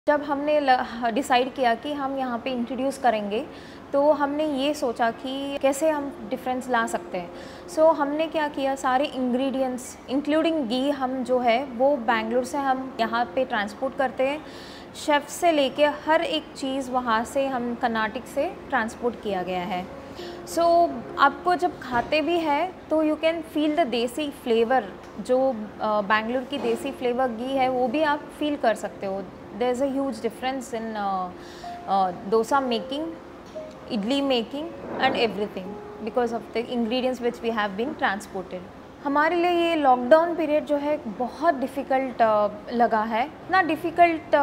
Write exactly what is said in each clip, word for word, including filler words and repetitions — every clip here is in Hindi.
जब हमने डिसाइड किया कि हम यहाँ पे इंट्रोड्यूस करेंगे, तो हमने ये सोचा कि कैसे हम डिफरेंस ला सकते हैं। सो so, हमने क्या किया, सारे इंग्रेडिएंट्स इंक्लूडिंग घी हम जो है वो बेंगलुरु से हम यहाँ पे ट्रांसपोर्ट करते हैं। शेफ़ से लेके हर एक चीज़ वहाँ से हम कर्नाटक से ट्रांसपोर्ट किया गया है। सो so, आपको जब खाते भी है तो you can feel the desi flavour, जो बेंगलुरु की देसी फ्लेवर घी है वो भी आप फील कर सकते हो। There is a huge difference in uh, uh, dosa making, idli making and everything because of the ingredients which we have been transported. हमारे लिए ये लॉकडाउन पीरियड जो है बहुत डिफ़िकल्ट uh, लगा है। इतना डिफ़िकल्ट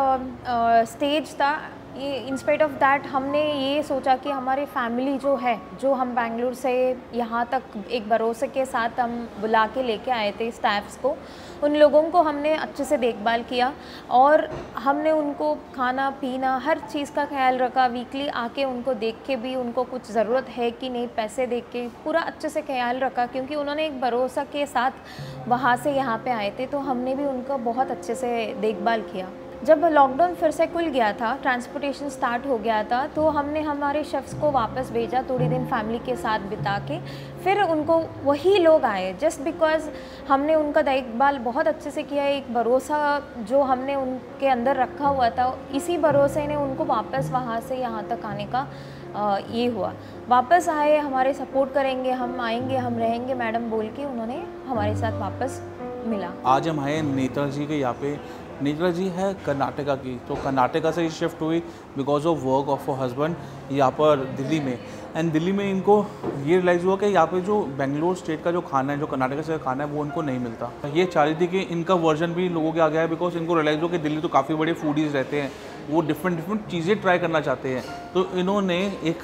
स्टेज था, ये इन स्पाइट ऑफ दैट हमने ये सोचा कि हमारे फैमिली जो है, जो हम बेंगलुरु से यहाँ तक एक भरोसे के साथ हम बुला के लेके आए थे स्टाफ्स को, उन लोगों को हमने अच्छे से देखभाल किया और हमने उनको खाना पीना हर चीज़ का ख्याल रखा। वीकली आके उनको देख के भी उनको कुछ ज़रूरत है कि नहीं पैसे दे के पूरा अच्छे से ख्याल रखा, क्योंकि उन्होंने एक भरोसा के साथ वहाँ से यहाँ पे आए थे, तो हमने भी उनका बहुत अच्छे से देखभाल किया। जब लॉकडाउन फिर से खुल गया था, ट्रांसपोर्टेशन स्टार्ट हो गया था, तो हमने हमारे शेफ्स को वापस भेजा थोड़ी दिन फैमिली के साथ बिता के। फिर उनको वही लोग आए जस्ट बिकॉज़ हमने उनका देखभाल बहुत अच्छे से किया। एक भरोसा जो हमने उनके अंदर रखा हुआ था, इसी भरोसे ने उनको वापस वहाँ से यहाँ तक आने का आ, ये हुआ। वापस आए, हमारे सपोर्ट करेंगे, हम आएंगे, हम रहेंगे मैडम बोल के उन्होंने हमारे साथ वापस मिला। आज हम आए नेत्रा जी के यहाँ पे। नेत्रा जी है कर्नाटका की, तो कर्नाटका से ही शिफ्ट हुई because of work of husband यहाँ पर दिल्ली में। एंड दिल्ली में इनको ये रियलाइज़ हुआ कि यहाँ पे जो बेंगलोर स्टेट का जो खाना है, जो कर्नाटका से खाना है, वो उनको नहीं मिलता। ये चाह रही थी कि इनका वर्जन भी लोगों के आ गया है, बिकॉज इनको रियलाइज़ हुआ कि दिल्ली तो काफ़ी बड़े फूडीज़ रहते हैं, वो डिफरेंट डिफरेंट चीज़ें ट्राई करना चाहते हैं। तो इन्होंने एक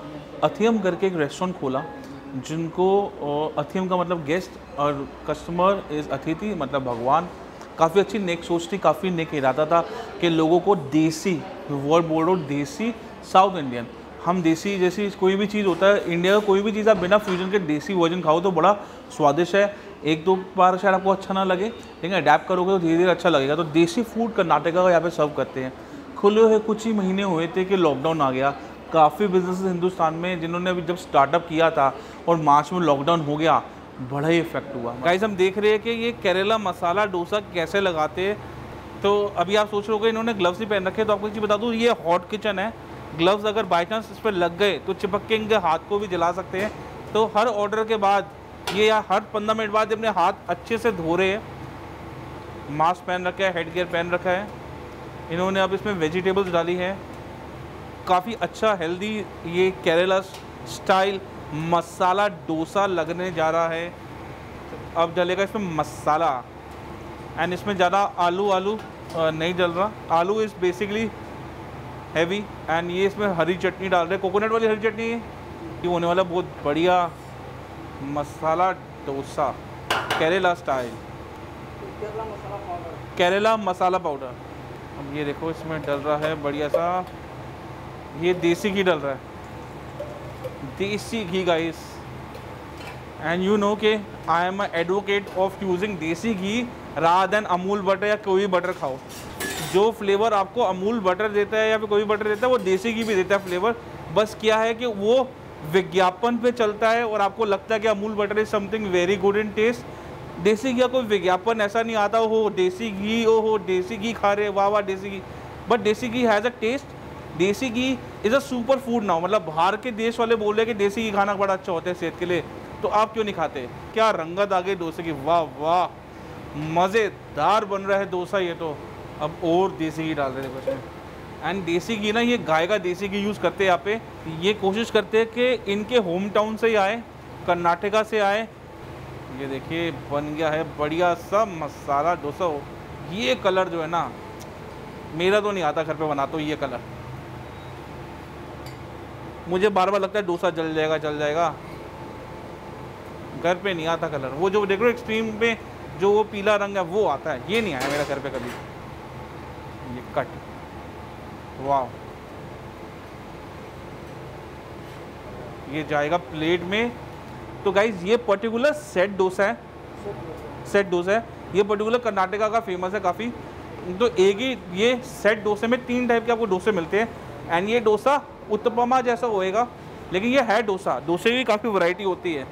अथियम करके एक रेस्टोरेंट खोला, जिनको अथियम का मतलब गेस्ट और कस्टमर इज़ अतिथि मतलब भगवान। काफ़ी अच्छी नेक सोच थी, काफ़ी नेक इरादा था कि लोगों को देसी, वर्ड बोल रहा हूँ देसी साउथ इंडियन, हम देसी जैसी कोई भी चीज़ होता है इंडिया का, कोई भी चीज़ आप बिना फ्यूजन के देसी वर्जन खाओ तो बड़ा स्वादिष्ट है। एक दो बार शायद आपको अच्छा ना लगे, लेकिन अडेप्ट करोगे तो धीरे धीरे अच्छा लगेगा। तो देसी फूड कर्नाटका का यहाँ पे सर्व करते हैं। खुले हुए कुछ ही महीने हुए थे कि लॉकडाउन आ गया। काफ़ी बिजनेस हिंदुस्तान में जिन्होंने अभी जब स्टार्टअप किया था और मार्च में लॉकडाउन हो गया, बड़ा ही इफेक्ट हुआ। गाइस हम देख रहे हैं कि ये केरला मसाला डोसा कैसे लगाते हैं। तो अभी आप सोच रहे हो कि इन्होंने ग्लव्स ही पहन रखे, तो आपको एक चीज़ बता दूँ, ये हॉट किचन है। ग्लव्स अगर बाई चांस इस पर लग गए तो चिपक के इनके हाथ को भी जला सकते हैं। तो हर ऑर्डर के बाद ये या हर पंद्रह मिनट बाद अपने हाथ अच्छे से धो रहे हैं। मास्क पहन रखा है, हेड गियर पहन रखा है। इन्होंने अब इसमें वेजिटेबल्स डाली है। काफ़ी अच्छा हेल्दी ये केरला स्टाइल मसाला डोसा लगने जा रहा है। अब डलेगा इसमें मसाला, एंड इसमें ज़्यादा आलू आलू नहीं डल रहा। आलू इज़ बेसिकली हैवी, एंड ये इसमें हरी चटनी डाल रहे हैं, कोकोनट वाली हरी चटनी। ये होने वाला बहुत बढ़िया मसाला डोसा केरला स्टाइल, केरला मसाला पाउडर। अब ये देखो इसमें डल रहा है बढ़िया सा, ये देसी घी डल रहा है, desi ghee guys. And you know के I am advocate of using desi ghee rather than Amul butter या कोई बटर खाओ। जो फ्लेवर आपको अमूल बटर देता है या फिर कोई बटर देता है, वो देसी घी भी देता है फ्लेवर। बस क्या है कि वो विज्ञापन पे चलता है और आपको लगता है कि Amul butter is something very good in taste. Desi ghee का कोई विज्ञापन ऐसा नहीं आता हो देसी घी, ओ हो देसी घी खा रहे, वाह वाह देसी घी। बट देसी घी has a taste. Desi ghee is a super food now. मतलब बाहर के देश वाले बोल रहे हैं कि देसी घी खाना बड़ा अच्छा होता है सेहत के लिए, तो आप क्यों नहीं खाते? क्या रंगत आ गई डोसे की, वाह वाह मज़ेदार बन रहा है डोसा ये तो। अब और देसी घी डाल रहे थे। एंड देसी घी ना, ये गाय का देसी घी यूज़ करते हैं यहाँ पे। ये कोशिश करते हैं कि इनके होम टाउन से ही आए, कर्नाटका से आए। ये देखिए बन गया है बढ़िया सा मसाला डोसा। ये कलर जो है ना, मेरा तो नहीं आता घर पे बनाता हूँ ये कलर। मुझे बार बार लगता है डोसा जल जाएगा जल जाएगा, घर पे नहीं आता कलर। वो जो देखो एक्सट्रीम पे जो वो पीला रंग है वो आता है, ये नहीं आया मेरा घर पे कभी। ये कट, वाह, ये जाएगा प्लेट में। तो गाइज ये पर्टिकुलर सेट डोसा है, सेट डोसा है। ये पर्टिकुलर कर्नाटका का फेमस है काफ़ी। तो एक ही ये सेट डोसे में तीन टाइप के आपको डोसे मिलते हैं। एंड ये डोसा उत्तपमा जैसा होएगा, लेकिन ये है डोसा। डोसे की काफ़ी वैरायटी होती है।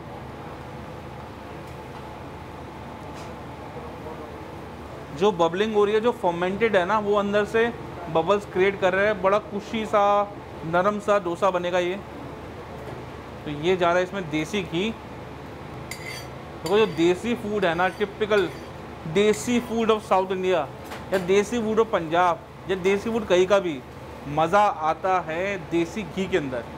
जो बबलिंग हो रही है, जो फर्मेंटेड है ना, वो अंदर से बबल्स क्रिएट कर रहे हैं। बड़ा कुशी सा नरम सा डोसा बनेगा ये। तो ये जा रहा है इसमें देसी घी। देखो जो देसी फूड है ना, टिपिकल देसी फूड ऑफ साउथ इंडिया या देसी फूड ऑफ पंजाब या देसी फूड कहीं का भी, मज़ा आता है देसी घी के अंदर।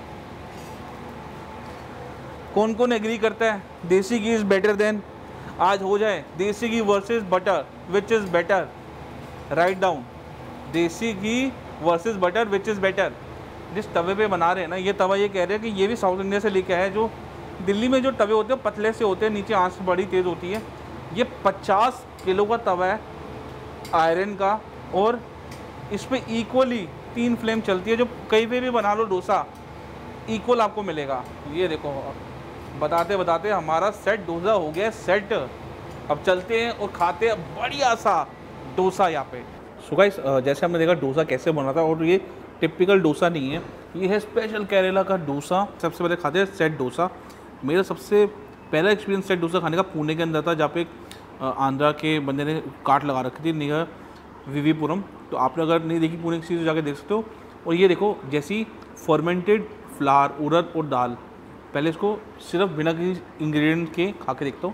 कौन कौन एग्री करता है desi ghee is better than? आज हो जाए desi ghee versus butter, which is better? Right down, desi ghee versus butter, which is better? जिस तवे पे बना रहे हैं ना, ये तवा ये कह रहे हैं कि ये भी साउथ इंडिया से लेके आया है। जो दिल्ली में जो तवे होते हैं पतले से होते हैं, नीचे आंच बड़ी तेज़ होती है। ये पचास किलो का तवा है आयरन का, और इस पर इक्वली तीन फ्लेम चलती है। जो कहीं पे भी बना लो डोसा, इक्वल आपको मिलेगा। ये देखो, बताते बताते हमारा सेट डोसा हो गया सेट। अब चलते हैं और खाते हैं बढ़िया सा डोसा यहाँ पे। सो गाइस, जैसे हमने देखा डोसा कैसे बना था, और ये टिपिकल डोसा नहीं है, ये है स्पेशल केरला का डोसा। सबसे पहले खाते हैं सेट डोसा। मेरा सबसे पहला एक्सपीरियंस सेट डोसा खाने का पुणे के अंदर था, जहाँ पे आंध्रा के बंदे ने काट लगा रखी थी नियर विवीपुरम। तो आपने अगर नहीं देखी पुणे की चीज़, जाके देख सकते हो। और ये देखो, जैसी फर्मेंटेड फ्लावर, उड़द और दाल, पहले इसको सिर्फ बिना किसी इंग्रेडिएंट के खा के देखता हूँ।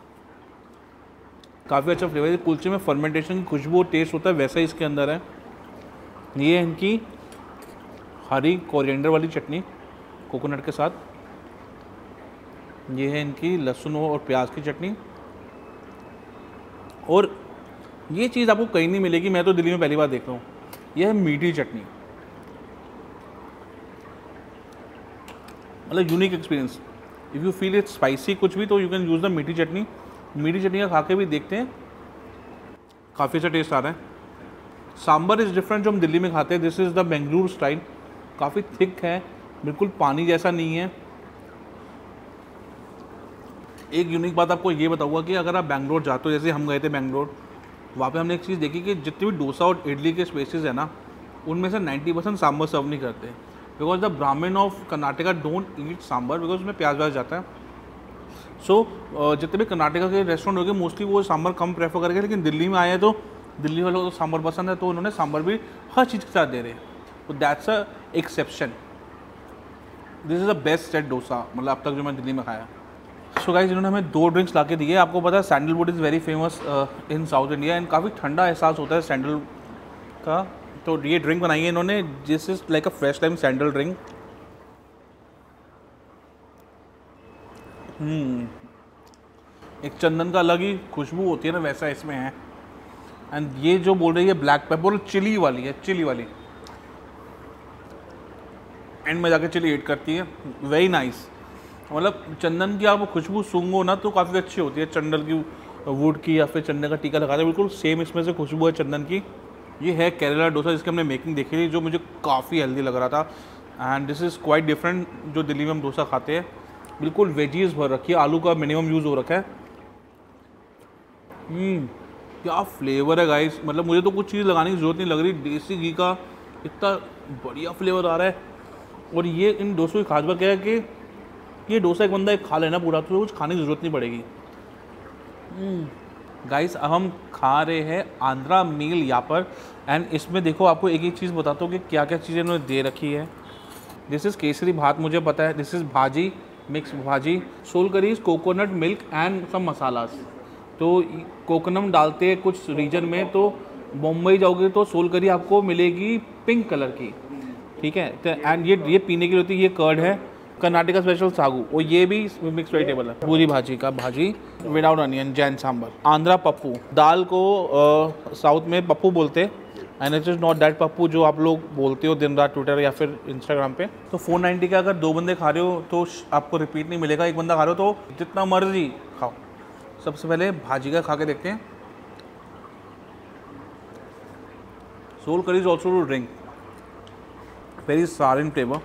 काफ़ी अच्छा फ्लेवर है। कुलचे में फर्मेंटेशन की खुशबू और टेस्ट होता है, वैसा ही इसके अंदर है। ये है इनकी हरी कोरिएंडर वाली चटनी कोकोनट के साथ। ये है इनकी लहसुन और प्याज की चटनी। और ये चीज़ आपको कहीं नहीं मिलेगी, मैं तो दिल्ली में पहली बार देख रहा हूँ। यह है मीठी चटनी, मतलब unique experience. If you feel it spicy कुछ भी, तो यू कैन यूज़ द मीठी चटनी। मीठी चटनी का खा के भी देखते हैं, काफ़ी अच्छा टेस्ट आ रहा है। सांबर इज़ डिफरेंट जो हम दिल्ली में खाते हैं। This is the Bengaluru style, काफ़ी थिक है, बिल्कुल पानी जैसा नहीं है। एक यूनिक बात आपको ये बताऊंगा कि अगर आप बैंगलोर जाते हो, जैसे हम गए थे बैंगलोर, वहाँ पे हमने एक चीज़ देखी कि जितने भी डोसा और इडली के स्पेसेस है ना, उनमें से नाइन्टी परसेंट सांबर सर्व नहीं करते, because the Brahmin of Karnataka don't eat sambar, because उसमें प्याज व्याज जाता है। सो so, जितने भी कर्नाटका के रेस्टोरेंट हो गए, मोस्टली वो सांबर कम प्रेफर करेंगे। लेकिन दिल्ली में आए हैं तो दिल्ली वालों को तो सांबर पसंद है, तो उन्होंने सांबर भी हर चीज़ के साथ दे रहे हैं। तो that's a exception. This is the best set dosa, मतलब अब तक जो मैं दिल्ली में खाया। सो गाइस, इन्होंने हमें दो ड्रिंक्स ला के दिए। आपको पता है sandalwood is very famous in south India, and काफ़ी ठंडा एहसास होता है सैंडल का। तो ये ड्रिंक बनाई है इन्होंने, this is like a fresh time sandal drink. Hmm एक चंदन का अलग ही खुशबू होती है ना, वैसा इसमें है। एंड ये जो बोल रही है ब्लैक पेपर चिली वाली है, चिली वाली एंड में जाके चिली ऐड करती है। Very nice. मतलब चंदन की आप खुशबू सूंघो ना तो काफ़ी अच्छी होती है, चंदन की वुड की या फिर चंदन का टीका लगाते हैं, बिल्कुल सेम इसमें से खुशबू है चंदन की। ये है केरला डोसा, जिसकी हमने मेकिंग देखी थी, जो मुझे काफ़ी हेल्दी लग रहा था। And this is quite different जो दिल्ली में हम डोसा खाते हैं। बिल्कुल वेजीज भर रखी है, आलू का मिनिमम यूज़ हो रखा है। हम्म क्या फ्लेवर है गाइस, मतलब मुझे तो कुछ चीज़ लगाने की ज़रूरत नहीं लग रही। देसी घी का इतना बढ़िया फ्लेवर आ रहा है। और ये इन डोसों की खास बात क्या है कि ये डोसा एक बंदा एक खा लेना पूरा, तो कुछ खाने की ज़रूरत नहीं पड़ेगी। गाइस, अब हम खा रहे हैं आंध्रा मील यहाँ पर। एंड इसमें देखो, आपको एक एक चीज़ बताता हूँ कि क्या क्या चीज़ें इन्होंने दे रखी है। दिस इज़ केसरी भात, मुझे पता है। This is bhaji, mix bhaji, sol curries, coconut milk and some masalas. तो कोकोनट डालते हैं कुछ रीजन में, तो मुंबई जाओगे तो सोल करी आपको मिलेगी पिंक कलर की, ठीक है। तो एंड ये ये पीने के लिए होती है। ये कर्ड है, कर्नाटका स्पेशल सागू, और ये भी मिक्स वेजिटेबल है। पूरी भाजी का भाजी विदाउट अनियन, जैन सांबर। आंध्रा पप्पू, दाल को साउथ में पप्पू बोलते हैं, and it is not that pappu जो आप लोग बोलते हो दिन रात ट्विटर या फिर इंस्टाग्राम पे। तो फोर नाइन्टी का अगर दो बंदे खा रहे हो तो आपको रिपीट नहीं मिलेगा। एक बंदा खा रहे हो तो जितना मर्जी खाओ। सबसे पहले भाजी का खा के देखते हैं। Sol curry is also to drink, very sour in flavour.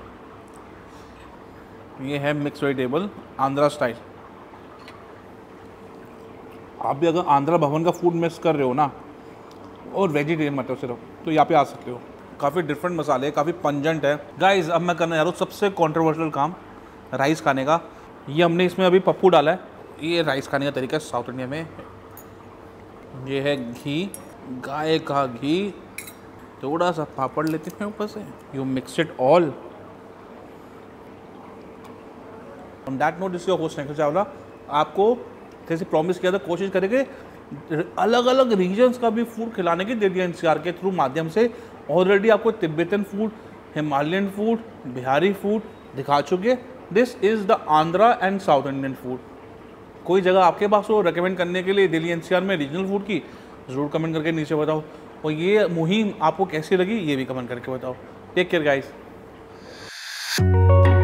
ये है मिक्स वेजिटेबल आंध्रा स्टाइल। आप भी अगर आंध्रा भवन का फूड मिस कर रहे हो ना, और वेजिटेरियन मटर सिर्फ, तो यहाँ पे आ सकते हो। काफ़ी डिफरेंट मसाले, काफ़ी पंजेंट है। गाइस अब मैं करने जा रहा हूँ सबसे कंट्रोवर्शियल काम, राइस खाने का। ये हमने इसमें अभी पप्पू डाला है। ये राइस खाने का तरीका है साउथ इंडिया में। ये है घी, गाय का घी, थोड़ा सा पापड़ लेते हैं ऊपर से। You mix it all. On that note this your host Nikhil Chawla. आपको जैसे प्रॉमिस किया था कोशिश करेंगे अलग अलग रीजन्स का भी फूड खिलाने की दिल्ली एनसीआर के थ्रू माध्यम से। ऑलरेडी आपको Tibetan food, Himalayan food, Bihari food दिखा चुके। This is the Andhra and south Indian food. कोई जगह आपके पास हो रेकमेंड करने के लिए दिल्ली एनसीआर में रीजनल फूड की, ज़रूर कमेंट करके नीचे बताओ। और ये मुहिम आपको कैसी लगी ये भी कमेंट करके बताओ। Take care guys.